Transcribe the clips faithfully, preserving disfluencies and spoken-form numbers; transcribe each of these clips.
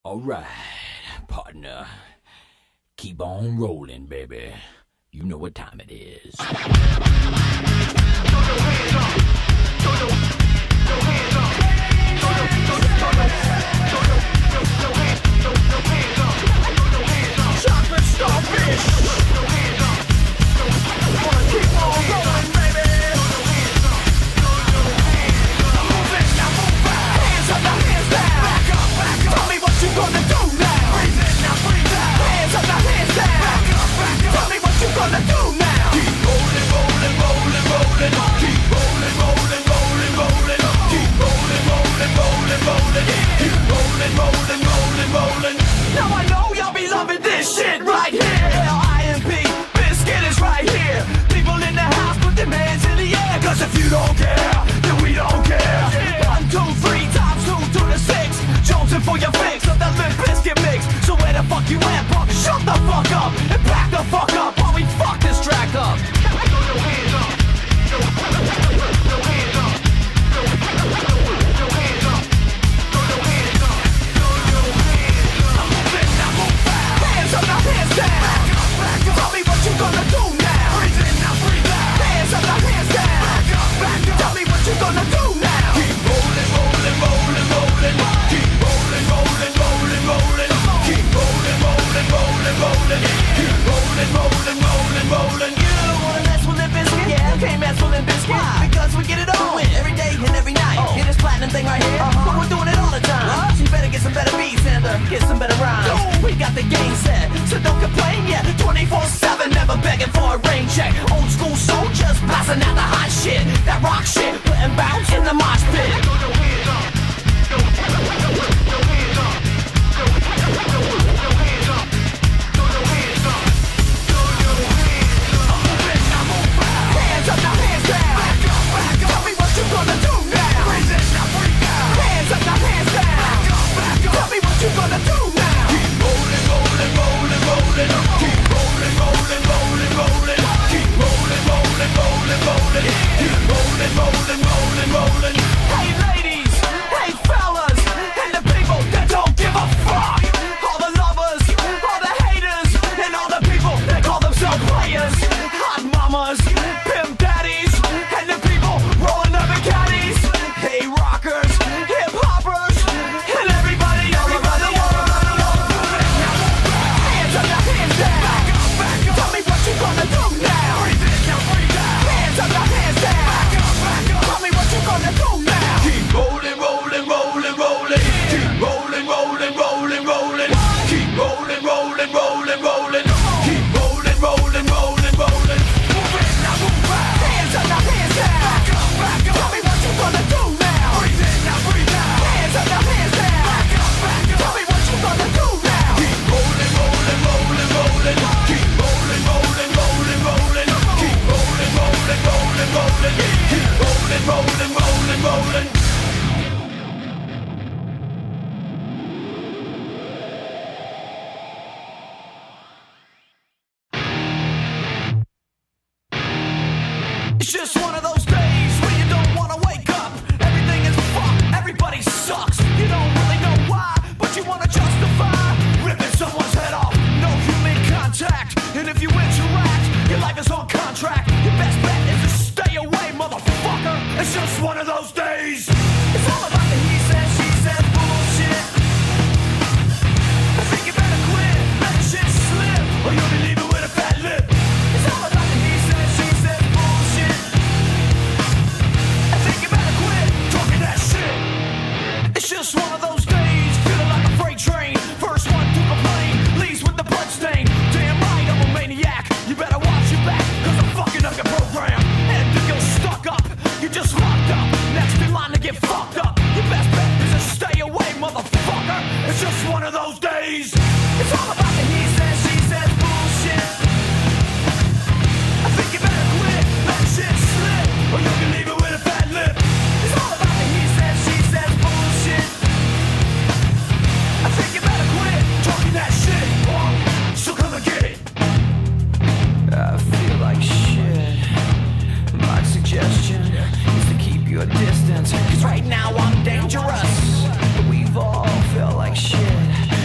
Alright, partner. Keep on rolling, baby. You know what time it is. Throw your hands up. Throw your, throw your hands up. Throw your, throw your, throw your, throw your, throw your hands, throw your hands up. Throw your hands up. Chocolate starfish. Throw your hands up. Wanna keep on rolling, baby. Throw your hands up. Throw your hands up. Move it, now move out. Hands up, now hands down. Back up, back up. Tell me what you gonna do now. Breathe in, now breathe out. Hands up, now hands down. Back up, back up. Tell me what you gonna do now. Keep rolling, rolling, rolling, rolling. Keep rolling, rolling, rolling, rolling. Keep rolling, rolling, rolling, rolling. Keep rolling, rolling, rolling, rolling. Now I know y'all be loving this shit right here. L I M P, Biscuit is right here. People in the house, put them hands in the air. Cause if you don't care, then we don't care. One, two, three, times two to the six. Jonesing for your fix of that Limp Bizkit mix. So where the fuck you at, punk? Shut the fuck up and back the fuck up while we fuck this track up. Throw your hands up. Throw your hands up. Throw your hands up. Throw your hands up. Throw your hands up. I'm moving, now move out. Hands up, now hands down. Back up, back up. Tell me what you gonna do now. Breathe in, now breathe out. Hands up, now hands down. Back up, back up. Tell me what you gonna do now. Keep rolling, rolling, rolling, rolling. Keep rolling, rolling, rolling, rolling. Keep rolling, rolling, rolling, rolling. Keep rolling, rolling, rolling, rolling. You don't wanna mess with Limp Bizkit? Yeah, you can't mess with Limp Bizkit. Why? Because we get it on every day and every night. Oh. Hear this platinum thing right here? Uh-huh. But we're doing it all the time. What? So you better get some better beats and uh, get some better rhymes. No. We got the game set, so don't complain yet. twenty-four seven, never begging for a rain check. Old school soldiers blasting out the hot shit. That rock shit, putting bounce in the mosh pit. Throw your hands up. Throw your hands up. Throw your hands up. Throw your hands up. Throw your hands up. I'm moving, now move out. Hands up, now hands down. Back up, back up. Tell me what you gonna do now. Breathe in, now breathe out. Hands up, now hands down. Back up, back up. Tell me what you gonna do now. Keep rolling, rolling, rolling, rolling. Keep rolling, rolling, rolling, rolling. Keep rolling, rolling, rolling, rolling. Keep rolling, rolling, rolling, rolling. Hey ladies, hey fellas, and the people that don't give a fuck. All the lovers, all the haters, and all the people that call themselves players. Hot mamas, pimp daddies, and the people rolling up in caddies. Hey rockers, hip hoppers, and everybody, everybody, everybody, everybody. Hands up, now hands down. Back up, back up. Tell me what you gonna do now. Breathe in, now breathe out. Hands up, now hands down. Back up, back up. Tell me what you gonna do now. Keep rolling, rolling, rolling, rolling. Keep rolling, rolling, rolling, rolling. Keep rolling, rolling, rolling, rolling. Keep rolling, rolling, rolling, rolling. Move in, now move out. Hands up, now hands down. Back up, back up. Tell me what you gonna do now. Breathe in, now breathe out. Hands up, now hands down. Back up, back up. Tell me what you gonna do now. Keep rolling, rolling, rolling, rolling. Keep rolling, rolling, rolling, rolling. Keep rolling, rolling, rolling, rolling. Keep rolling, rolling, rolling, rolling. It's just one of those days where you don't wanna wake up. Everything is fucked, everybody sucks. You don't really know why, but you wanna justify ripping someone's head off. No human contact, and if you interact, your life is on contract. Your best bet is to stay away, motherfucker. It's just one of those days. It's all about the he said, she said bullshit. I think you better quit, let shit slip, or you'll be leaving with a fat lip. It's all about the he said, she said bullshit. I think you better quit talking that shit. It's just one of those days, feeling like a freight train. First one to complain, leaves with the blood stain. Damn right, I'm a maniac. You better watch your back, cause I'm fucking up your program. And if you're stuck up, you just locked up. Next in line to get fucked up. Your best bet is to stay away, motherfucker. It's just one of those days. It's all about the he says, she says bullshit. I think you better quit, let shit slip, or you can leave it with a fat lip. It's all about the he says, she says bullshit. I think you better quit talking that shit, so come and get it. I feel like shit. My suggestion is to keep your distance, cause right now I'm dangerous. We've all felt like shit.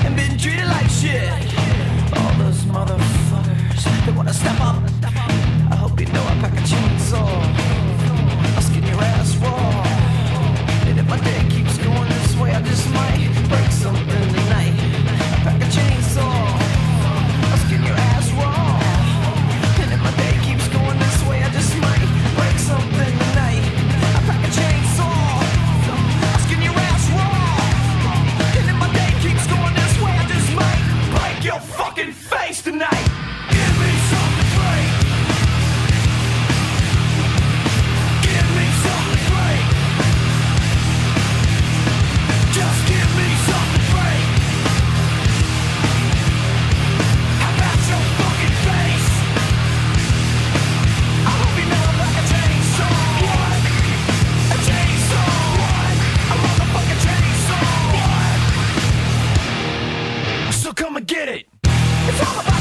get it. It's all about